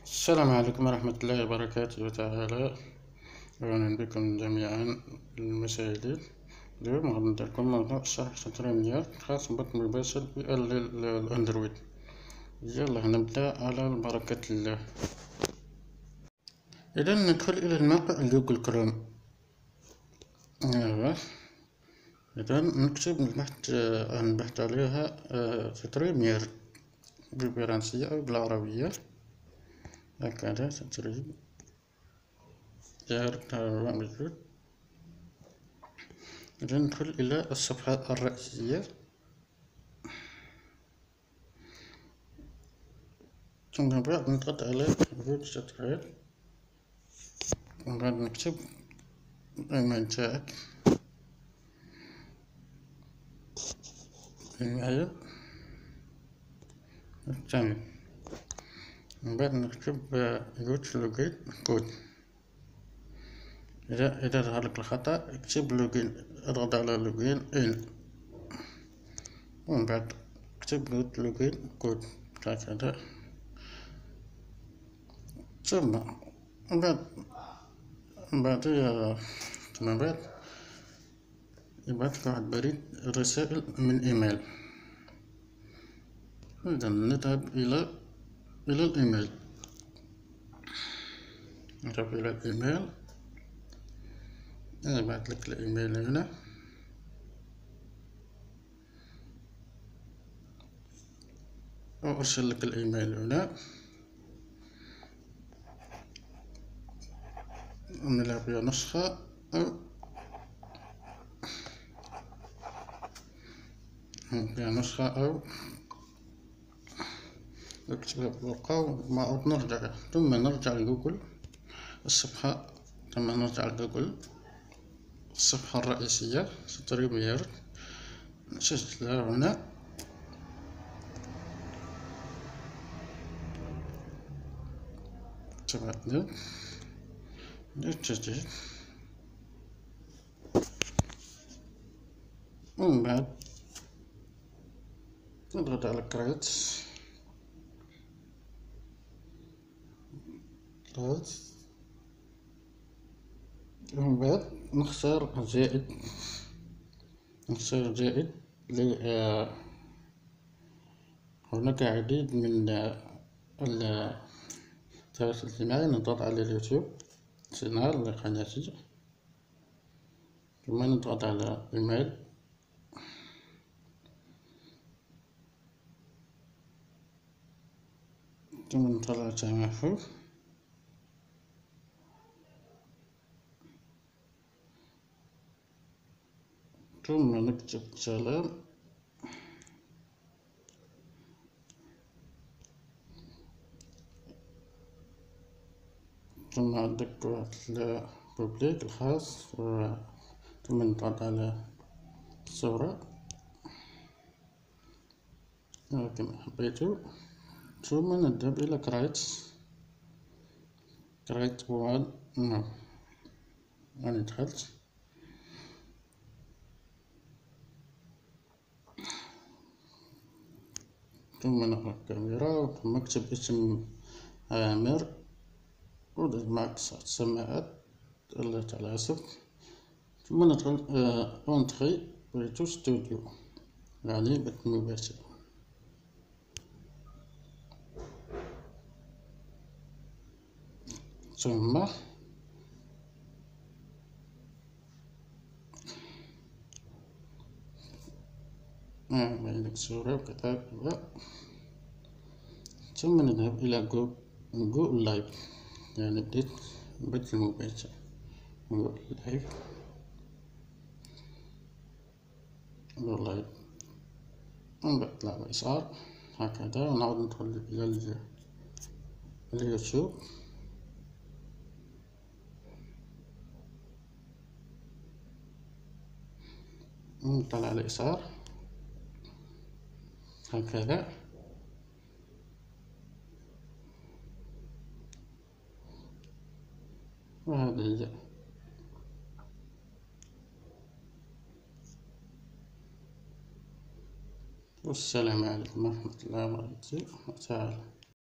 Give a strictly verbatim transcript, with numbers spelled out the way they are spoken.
السلام عليكم ورحمة الله وبركاته تعالى. أهلا بكم جميعا المشاهدين. اليوم غادي ندير لكم موضوع شرح تطبيقات خاص بالبث المباشر بالأندرويد. يلا نبدأ على بركة الله. إذا ندخل إلى الموقع جوجل كروم. أيوة. إذا نكتب البحث نبحث عليها ستريمير بالفرنسية أو بالعربية هكذا. ستريم موجود. إذا ندخل إلى الصفحة الرئيسية، ثم بعد نضغط على فيو ستريم، وبعد نكتب الإيميل تاعك، إيميل الثاني، من بعد نكتب يوت لوجين كود. إذا إذا ظهر لك الخطأ اكتب لوجين، اضغط على لوجين إن، ومن بعد اكتب يوت لوجين كود هكذا. ثم من بعد من بعد من بعد يبعث لك واحد بريد رسائل من إيميل. إذا نذهب إلى إلى الإيميل، نذهب إلى الإيميل، يبعث لك الإيميل هنا، أو أرسل لك الإيميل هنا، نلعب فيها نسخة أو فيها نسخة أو نكتبها بالورقة وما نرجع، ثم نرجع لجوجل الصفحة، ثم نرجع لجوجل الصفحة الرئيسية ستريمير، نسجلها هنا، تبعتنا للتسجيل، ومن بعد نضغط على كريت، ومن بعد نختار زائد، نختار زائد ل هناك عديد من التواصل الاجتماعي. نضغط على اليوتيوب شانل لقناتي، ثم نضغط على إيميل، ثم نضغط على تمحو، ثم نكتب سلام، ثم عندك واحد البوبليك الخاص، ثم نضغط على الصورة كما حبيتو، ثم نذهب إلى كرايت كرايت وان نو، أنا دخلت، ثم نقرأ الكاميرا، ثم اكتب اسم عامر ومعك السماعات التي على العزف، ثم ندخل أونتري بريتو ستوديو يعني بث مباشر، ثم بين الصورة وكذا، ثم نذهب إلى جو جو لايف يعني بديت البث المباشر، جو لايف جو لايف، من بعد نطلع اليسار هكذا، ونعود ندخل إلى اليوتيوب، نطلع على اليسار هكذا، وهذه هي. والسلام عليكم ورحمة الله وبركاته تعالى.